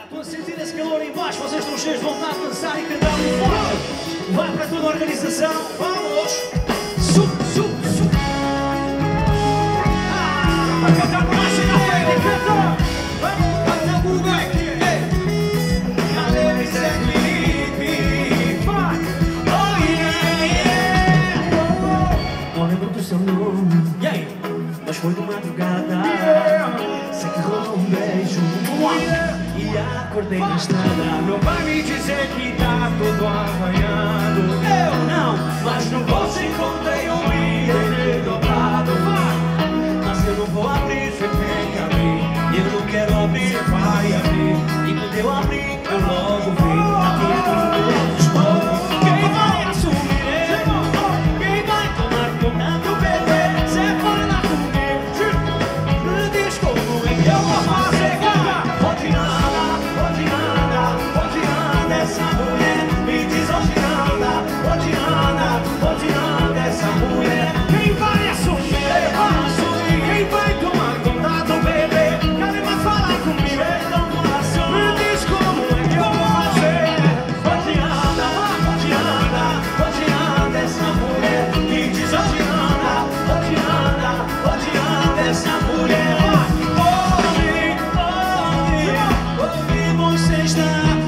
Estou a sentir esse calor em baixo, vocês estão cheios de vontade de dançar e cantar muito forte. Vai para toda a organização, vamos! Sub, sub, sub! Vai cantar para mais na frente, canta! Vamos, canta o back, cadê esse clipe? Vai! Oh yeah, yeah! Não lembro do seu nome, mas foi de madrugada. Sei que rolou um beijo. E acordei na estrada. Meu pai me dizer que tá todo arranhado. Eu não, mas no bolso encontrei um bilhete dobrado. Mas eu não vou abrir, você tem que abrir. Eu não quero abrir, você vai abrir. E quando eu abri, eu logo vi. Aqui é todo mundo explode. Quem vai assumir? Quem vai tomar conta do bebê? Você fala comigo. Me diz como é que eu vou fazer. Essa mulher me diz onde anda essa mulher. Quem vai assumir? Quem vai tomar conta do bebê? Cadê mais falar comigo? Me diz como é que eu vou fazer. Onde anda essa mulher? Me diz onde anda essa mulher? Onde você está?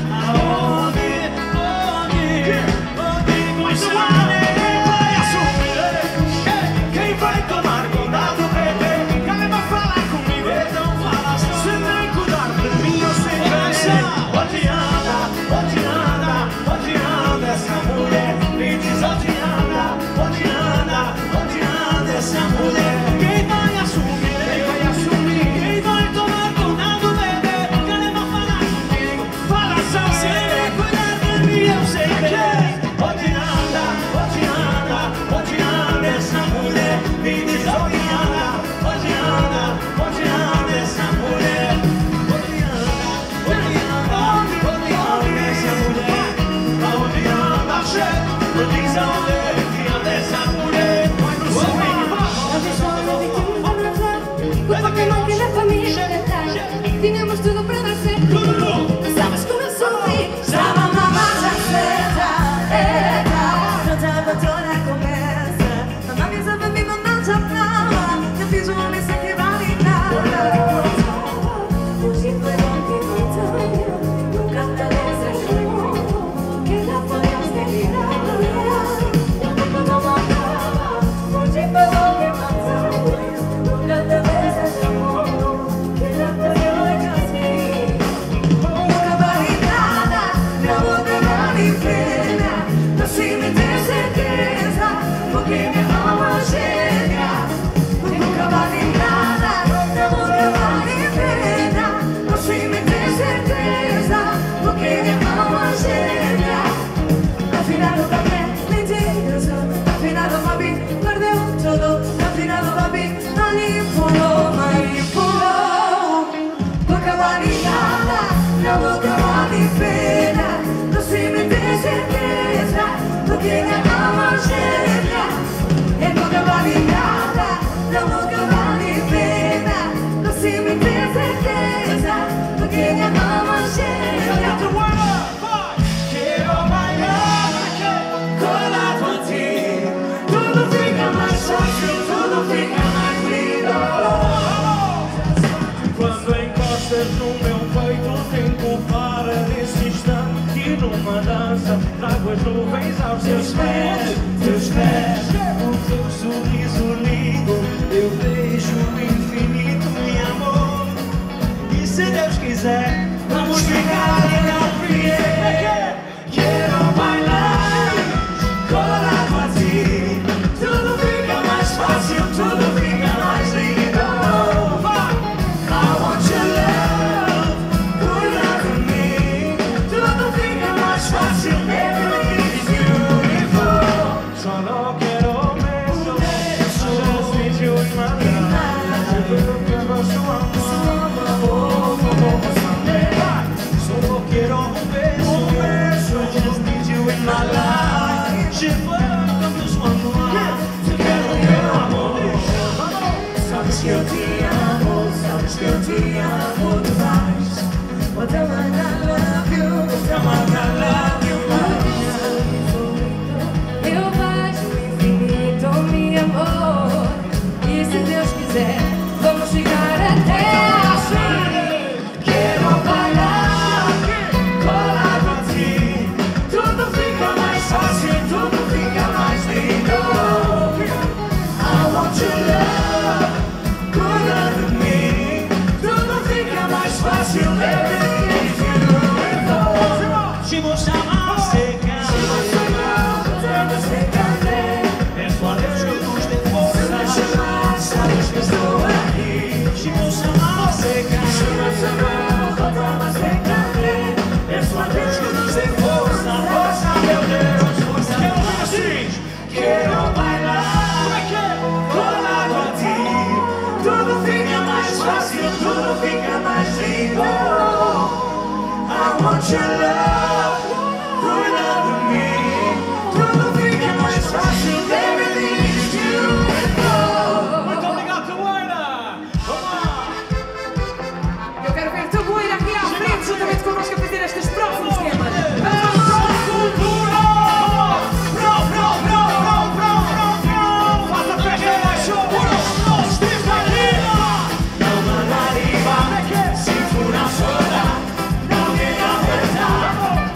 Tínhamos tudo para dar certo. Sabes como eu sofri? Estava uma marcha certa. Não estava toda a conversa. Não avisava a mim, não já falava. Eu fiz uma missa que vale nada. Hoje foi bom que voltou. Nunca te desejou. Que lá foi aos delirados. Eu nunca não voltava. Hoje foi bom que voltou. Nunca te desejou. Que lá foi no meu peito, o tempo para nesse instante. E numa dança trago as nuvens aos teus pés. O teu sorriso lindo, eu vejo o infinito, meu amor. E se Deus quiser, vamos ficar e não frier. Quero bailar colado a ti. Tudo fica mais fácil, tudo fica mais lindo. Solo quiero un beso, just Eu vejo o infinito, meu amor. E se Deus quiser, vamos chegar até ao fim. Quero bailar colado a ti. Tudo fica mais fácil, tudo fica mais lindo. I want your love, cuida de mim. Tudo fica mais fácil, everything is beautiful. Se você amar, seca. Se você amar, podemos secar. Peço a Deus que eu nos dê força. Se me chamar, sabes que estou aqui. Se você amar, seca. Se você amar, podemos secar. Peço a Deus que nos dê força. Força, meu Deus, força. Quero ouvir assim. Quero bailar colado a ti. Tudo fica mais fácil, tudo fica mais lindo. I want your love, cuida de mim. Tudo fica mais fácil, everything is beautiful. Muito obrigado, Tabueira. Vamos lá. Eu quero ver Tabueira aqui à frente, juntamente connosco a fazer estes próximos temas. Cultura! Faça festa mais show. Não manda riba, se for na sola, não me dá verdade.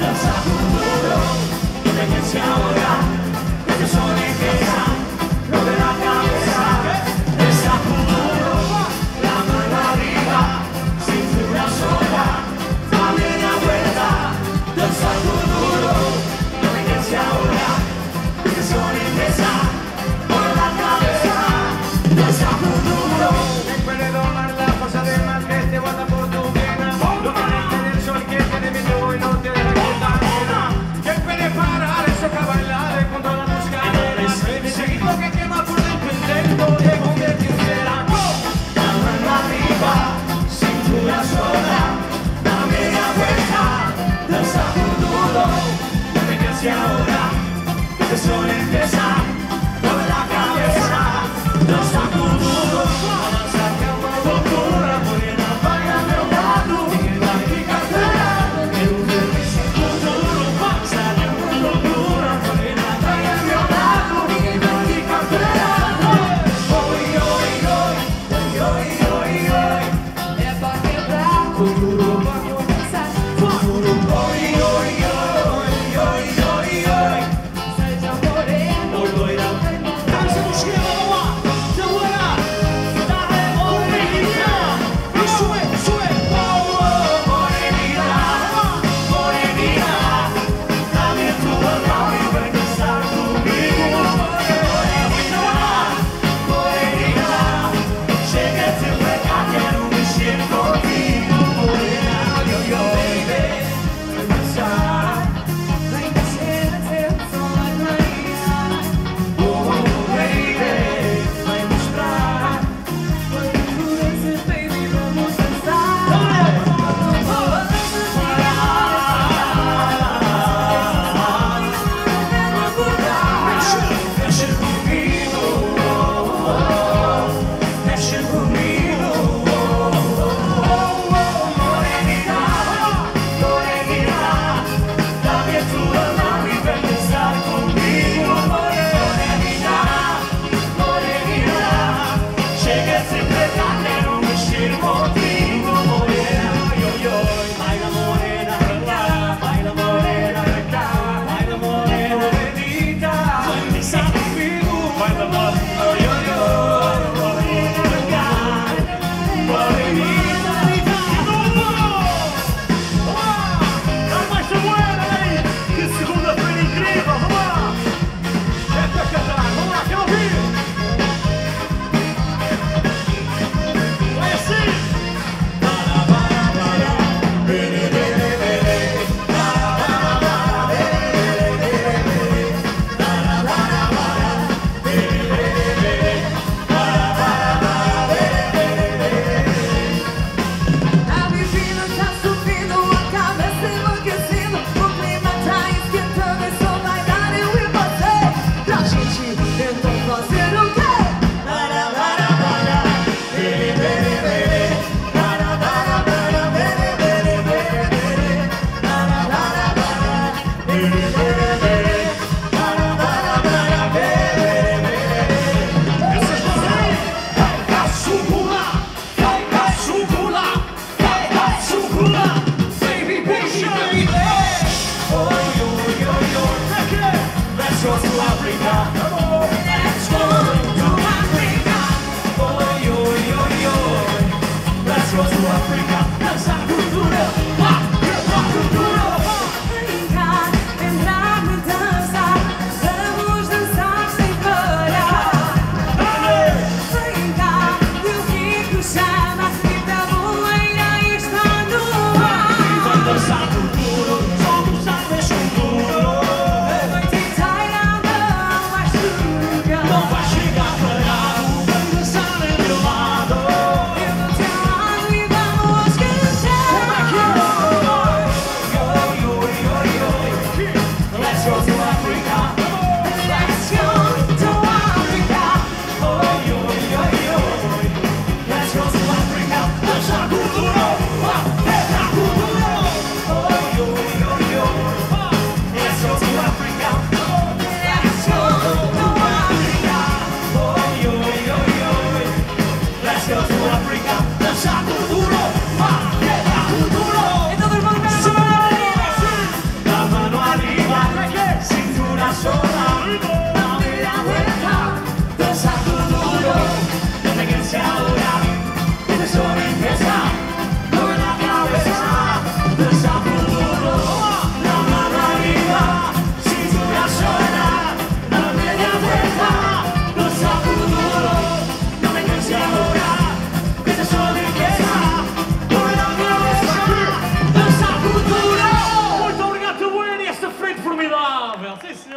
Sim,